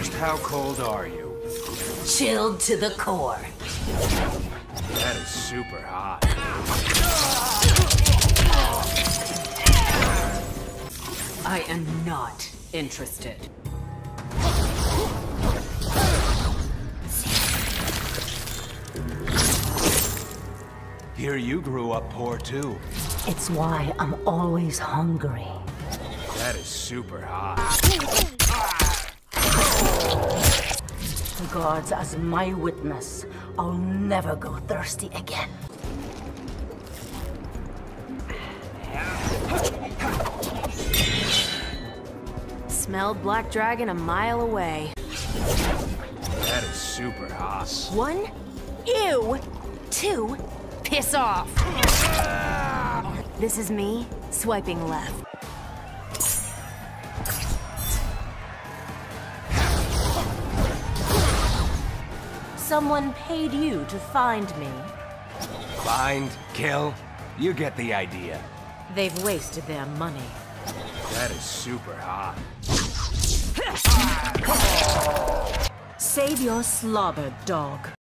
Just how cold are you? Chilled to the core. That is super hot. I am not interested. Hear you grew up poor too. It's why I'm always hungry. That is super hot. The gods as my witness, I'll never go thirsty again. Smelled black dragon a mile away. That is super hot. 1, ew. 2, piss off. This is me swiping left. Someone paid you to find me. Find, kill, you get the idea. They've wasted their money. That is super hot. Save your slobber, dog.